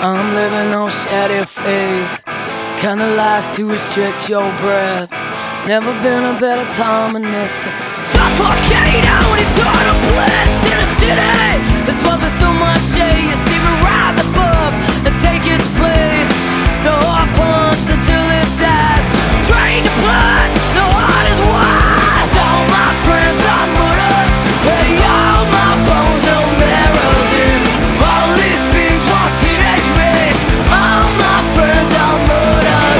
I'm living on shattered faith, kinda likes to restrict your breath. Never been a better time than this. Suffocate out when it's on a bliss in a city. This was with so much shade. You see me rise above and take its place. The heart pumps until it dies. Drain the blood, the heart is wise. All my friends are murdered. Hey, all my bones, no marrows in. All these fiends want teenage rage. All my friends are murdered.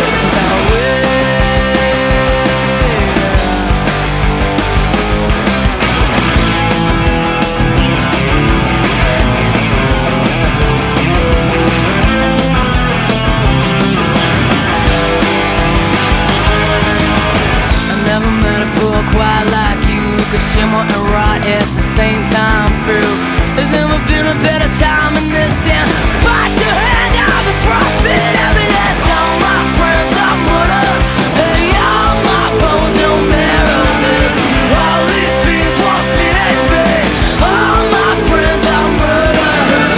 Quite like you could shimmer and rot at the same time through. There's never been a better time in this end. Bite the hand of the frostbite evidence. All my friends are murdered. Hey, all my bones, no marrows in. All these fiends want teenage rage. All my friends are murdered.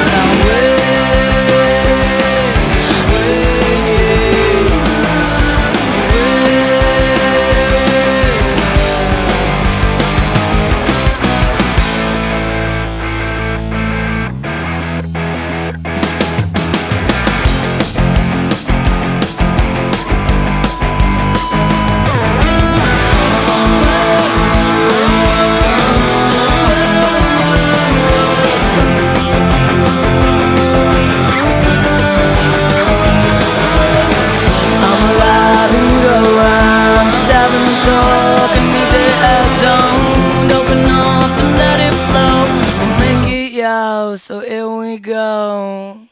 So here we go.